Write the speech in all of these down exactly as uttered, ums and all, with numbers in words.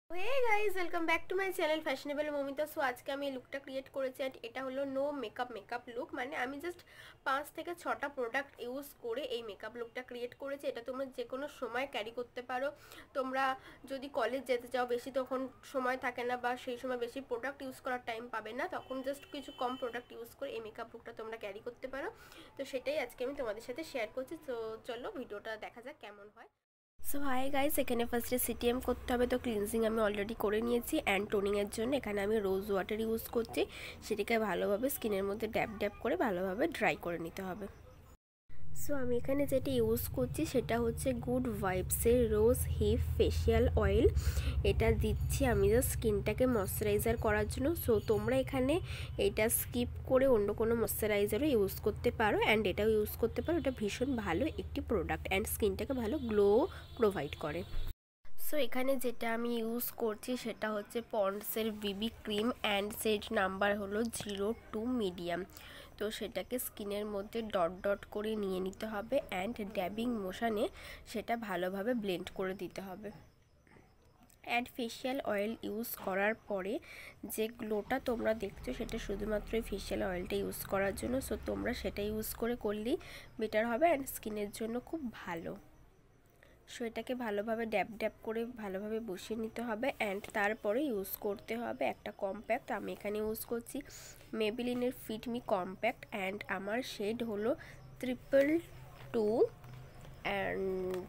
Hey guys welcome back to my channel fashionable Momita. So আজকে আমি এই লুকটা ক্রিয়েট করেছি অ্যান্ড এটা হলো নো মেকআপ মেকআপ লুক, মানে আমি জাস্ট পাঁচ থেকে ছটা প্রোডাক্ট ইউজ করে এই মেকআপ লুকটা ক্রিয়েট করেছি। এটা তোমরা যে কোনো সময় ক্যারি করতে পারো। তোমরা যদি কলেজ যেতে চাও, বেশি তখন সময় থাকে না বা সেই সময় বেশি প্রোডাক্ট ইউজ করার টাইম পাবে না, তখন জাস্ট কিছু কম প্রোডাক্ট ইউজ করে এই মেকআপ লুকটা তোমরা ক্যারি করতে পারো। তো সেটাই আজকে আমি তোমাদের সাথে শেয়ার করছি। তো চলো ভিডিওটা দেখা যাক কেমন হয়। সো হাই গাইস, এখানে ফার্স্টে সিটিএম করতে হবে। তো ক্লিনজিং আমি অলরেডি করে নিয়েছি অ্যান্ড টোনিংয়ের জন্য এখানে আমি রোজ ওয়াটার ইউজ করছি। সেটাকে ভালোভাবে স্কিনের মধ্যে ড্যাপ ড্যাপ করে ভালোভাবে ড্রাই করে নিতে হবে। সো আমি এখানে যেটা ইউজ করছি সেটা হচ্ছে গুড ভাইবসের রোজ হিপ ফেশিয়াল অয়েল। এটা দিচ্ছি আমি জাস্ট স্কিনটাকে ময়শ্চারাইজার করার জন্য। সো তোমরা এখানে এটা স্কিপ করে অন্য কোনো ময়শ্চারাইজারও ইউজ করতে পারো অ্যান্ড এটাও ইউজ করতে পারো। এটা ভীষণ ভালো একটি প্রোডাক্ট অ্যান্ড স্কিনটাকে ভালো গ্লো প্রোভাইড করে। সো এখানে যেটা আমি ইউজ করছি সেটা হচ্ছে পন্ডসের BB cream and set number হলো জিরো টু মিডিয়াম। তো সেটাকে স্কিনের মধ্যে ডট ডট করে নিয়ে নিতে হবে অ্যান্ড ড্যাবিং মোশানে সেটা ভালোভাবে ব্লেন্ড করে দিতে হবে। অ্যান্ড ফেশিয়াল অয়েল ইউজ করার পরে যে গ্লোটা তোমরা দেখছো সেটা শুধুমাত্র এই ফেশিয়াল অয়েলটা ইউজ করার জন্য। সো তোমরা সেটা ইউজ করে করলেই বেটার হবে অ্যান্ড স্কিনের জন্য খুব ভালো। সো এটাকে ভালোভাবে ড্যাপ ড্যাপ করে ভালোভাবে বসিয়ে নিতে হবে অ্যান্ড তারপরে ইউজ করতে হবে একটা কম্প্যাক্ট। আমি এখানে ইউজ করছি মেবিলিনের ফিট মি কম্প্যাক্ট অ্যান্ড আমার শেড হলো triple two and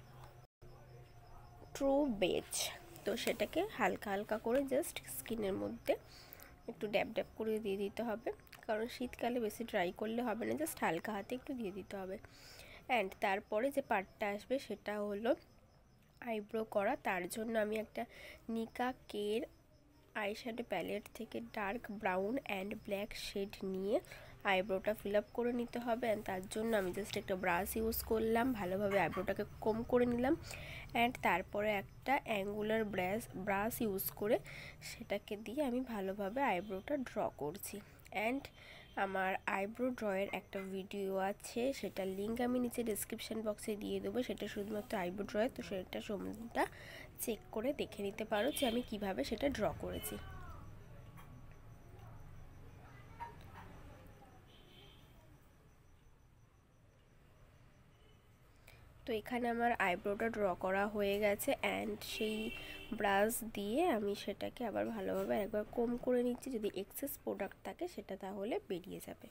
true beige. তো সেটাকে হালকা হালকা করে জাস্ট স্কিনের মধ্যে একটু ড্যাপ ড্যাপ করে দিয়ে দিতে হবে, কারণ শীতকালে বেশি ড্রাই করলে হবে না, জাস্ট হালকা হাতে একটু দিয়ে দিতে হবে। অ্যান্ড তারপরে যে পার্টটা আসবে সেটা হলো আইব্রো করা। তার জন্য আমি একটা নিকা কের আইশ্যাডো প্যালেট থেকে dark brown and black shade নিয়ে আইব্রোটা ফিল আপ করে নিতে হবে। অ্যান্ড তার জন্য আমি জাস্ট একটা ব্রাশ ইউজ করলাম, ভালোভাবে আইব্রোটাকে কম করে নিলাম অ্যান্ড তারপরে একটা অ্যাঙ্গুলার ব্রাশ ব্রাশ ইউজ করে সেটাকে দিয়ে আমি ভালোভাবে আইব্রোটা ড্র করছি। অ্যান্ড আমার আইব্রো ড্রয়ের একটা ভিডিও আছে, সেটার লিঙ্ক আমি নিচে ডিসক্রিপশান বক্সে দিয়ে দেবো। সেটা শুধুমাত্র আইব্রো ড্রয়ের, তো সেটা সম্বন্ধটা চেক করে দেখে নিতে পারো যে আমি কিভাবে সেটা ড্র করেছি। তো এখানে আমার আইব্রোটা ড্র করা হয়ে গেছে অ্যান্ড সেই ব্রাশ দিয়ে আমি সেটাকে আবার ভালোভাবে একবার কম করে নিচ্ছি। যদি এক্সেস প্রোডাক্ট থাকে সেটা তাহলে বেরিয়ে যাবে।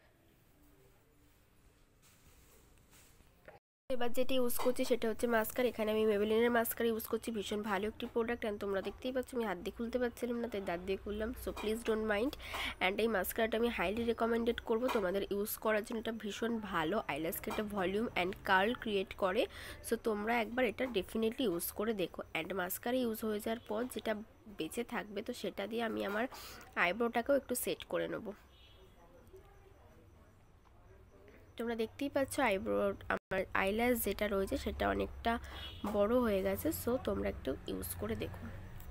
এবার যেটা ইউজ করছি সেটা হচ্ছে মাস্কার। এখানে আমি মেবেলিনের মাস্কার ইউজ করছি, ভীষণ ভালো একটি প্রোডাক্ট অ্যান্ড তোমরা দেখতেই পাচ্ছ আমি হাত দিয়ে খুলতে পারছিলাম না, তাই দাঁত দিয়ে খুললাম। So please don't mind. And এই মাস্কারটা আমি হাইলি রেকমেন্ডেড করবো তোমাদের ইউজ করার জন্য। এটা ভীষণ ভালো, আইল্যাশকে একটা ভলিউম অ্যান্ড কার্ল ক্রিয়েট করে। সো তোমরা একবার এটা ডেফিনেটলি ইউজ করে দেখো। অ্যান্ড মাস্কার ইউজ হয়ে যাওয়ার পর যেটা বেঁচে থাকবে তো সেটা দিয়ে আমি আমার আইব্রোটাকেও একটু সেট করে নেবো। তোমরা দেখতেই পাচ্ছ আইব্রো আমার আইল্যাশ যেটা রয়েছে সেটা অনেকটা বড় হয়ে গেছে। সো তোমরা একটু ইউজ করে দেখো।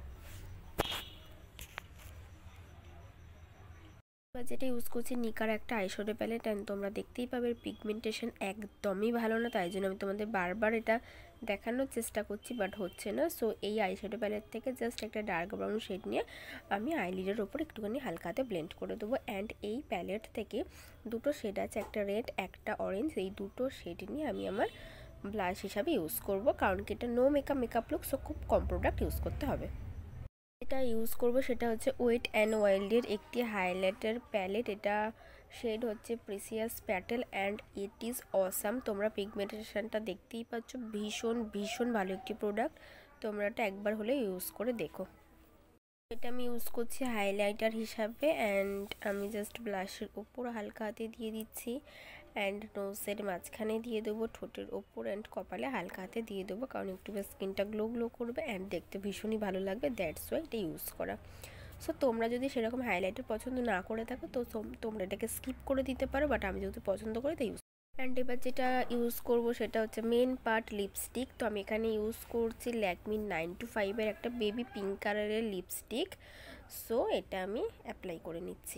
এবার যেটা ইউজ করছি নিকার একটা আইশ্যাডো প্যালেট অ্যান্ড তোমরা দেখতেই পাবে পিগমেন্টেশন একদমই ভালো না, তাই জন্য আমি তোমাদের বারবার এটা দেখানোর চেষ্টা করছি বাট হচ্ছে না। সো এই আইশ্যাডো প্যালেট থেকে জাস্ট একটা ডার্ক ব্রাউন শেড নিয়ে আমি আইলিডের ওপর একটুখানি হালকাতে ব্লেন্ড করে দেবো। অ্যান্ড এই প্যালেট থেকে দুটো শেড আছে, একটা রেড একটা অরেঞ্জ, এই দুটো শেড নিয়ে আমি আমার ব্লাশ হিসাবে ইউজ করব, কারণ কি এটা no makeup makeup look. So খুব কম প্রোডাক্ট ইউজ করতে হবে। এটা ইউজ করব সেটা হচ্ছে ওয়েট অ্যান্ড ওয়াইল্ডের একটি হাইলাইটার প্যালেট। এটা শেড হচ্ছে precious petal and it is awesome. তোমরা পিগমেন্টেশনটা দেখতেই পাচ্ছ, ভীষণ ভীষণ ভালো একটি প্রোডাক্ট। তোমরা এটা একবার হলে ইউজ করে দেখো। এটা আমি ইউজ করছি হাইলাইটার হিসাবে অ্যান্ড আমি জাস্ট ব্লাশের ওপর হালকা হাতে দিয়ে দিচ্ছি অ্যান্ড নোজের মাঝখানে দিয়ে দেবো, ঠোঁটের ওপর অ্যান্ড কপালে হালকা হাতে দিয়ে দেবো, কারণ একটু স্কিনটা গ্লো গ্লো করবে অ্যান্ড দেখতে ভীষণই ভালো লাগবে, দ্যাটস ওয়াই এটা ইউজ করা। সো তোমরা যদি সেরকম হাইলাইটার পছন্দ না করে থাকো তো তোমরা এটাকে স্কিপ করে দিতে পারো, বাট আমি যেহেতু পছন্দ করি তাই ইউজ। অ্যান্ড এবার যেটা ইউজ করব সেটা হচ্ছে মেন পার্ট লিপস্টিক। তো আমি এখানে ইউজ করছি ল্যাকমি নাইন টু ফাইভের একটা বেবি পিঙ্ক কালারের লিপস্টিক। সো এটা আমি অ্যাপ্লাই করে নিচ্ছি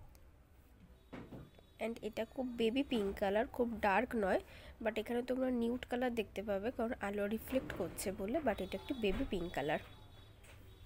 অ্যান্ড এটা খুব বেবি পিঙ্ক কালার, খুব ডার্ক নয়, বাট এখানে তোমরা নিউড কালার দেখতে পাবে কারণ আলো রিফ্লেক্ট করছে বলে, বাট এটা একটু baby pink colour.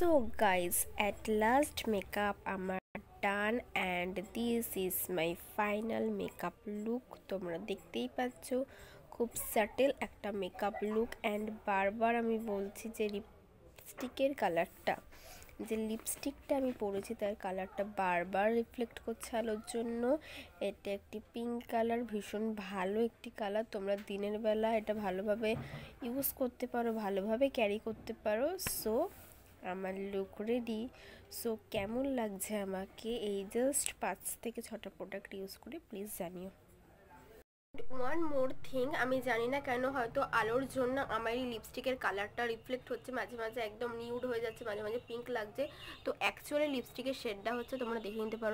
So guys at last makeup আমার done and this is my final makeup look. তোমরা দেখতেই পাচ্ছ খুব সাটেল একটা মেকআপ লুক। অ্যান্ড বারবার আমি বলছি যে লিপস্টিকের কালারটা, যে লিপস্টিকটা আমি পরেছি তার কালারটা বারবার রিফ্লেক্ট করছে আলোর জন্য। এটা একটি পিঙ্ক কালার, ভীষণ ভালো একটি কালার। তোমরা দিনের বেলা এটা ভালোভাবে ইউজ করতে পারো, ভালোভাবে ক্যারি করতে পারো। সো আমার লুক রেডি। সো কেমন লাগছে আমাকে এই জাস্ট পাঁচ থেকে ছটা প্রোডাক্ট ইউজ করে প্লিজ জানিও। ওয়ান মোর থিং, আমি জানি না কেন হয়তো আলোর জন্য আমার এই লিপস্টিকের কালারটা রিফ্লেক্ট হচ্ছে, মাঝে মাঝে একদম নিউড হয়ে যাচ্ছে, মাঝে মাঝে পিঙ্ক লাগছে। তো অ্যাকচুয়ালি লিপস্টিকের শেডটা হচ্ছে, তোমরা দেখে নিতে পারো,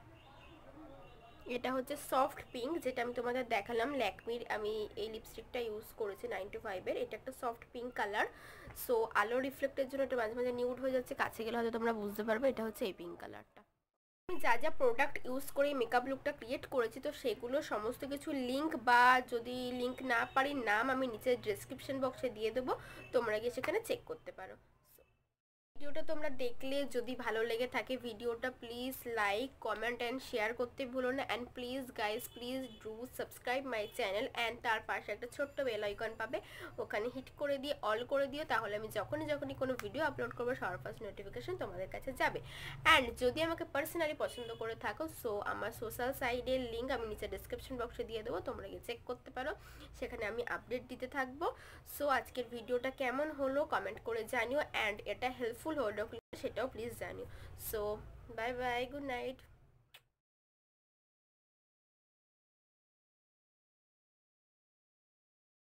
এটা হচ্ছে সফট পিঙ্ক, যেটা আমি তোমাদের দেখালাম ল্যাকমির। আমি এই লিপস্টিকটা ইউজ করেছি নাইনটি ফাইভের। এটা একটা সফট পিঙ্ক কালার। সো আলো রিফ্লেক্টের জন্য এটা মাঝে মাঝে নিউড হয়ে যাচ্ছে, কাছে গেলে হয়তো তোমরা বুঝতে পারবে এটা হচ্ছে এই পিঙ্ক কালারটা। আমি যা যা প্রোডাক্ট ইউজ করে মেকআপ লুকটা ক্রিয়েট করেছি, তো সেগুলো সমস্ত কিছু লিঙ্ক, বা যদি লিঙ্ক না পারি নাম আমি নিচে ডেসক্রিপশন বক্সে দিয়ে দেবো, তোমরা গিয়ে সেখানে চেক করতে পারো। ভিডিওটা তোমরা দেখলে যদি ভালো লেগে থাকে ভিডিওটা please like comment and share করতে ভুলো না। And please guys please do subscribe my channel. And তার পাশে একটা ছোট্ট বেল আইকন পাবে, ওখানে হিট করে দিয়ে অল করে দিও, তাহলে আমি যখনই যখনই কোনো ভিডিও আপলোড করবো সবার ফার্স্ট নোটিফিকেশন তোমাদের কাছে যাবে। অ্যান্ড যদি আমাকে পার্সোনালি পছন্দ করে থাকো, সো আমার সোশ্যাল সাইডের লিঙ্ক আমি নিচে ডিসক্রিপশন বক্সে দিয়ে দেবো, তোমরা গিয়ে চেক করতে পারো, সেখানে আমি আপডেট দিতে থাকবো। সো আজকের ভিডিওটা কেমন হলো কমেন্ট করে জানিও। অ্যান্ড এটা হেল্পফুল হলো সেটাও প্লিজ জানিও। So bye bye, good night.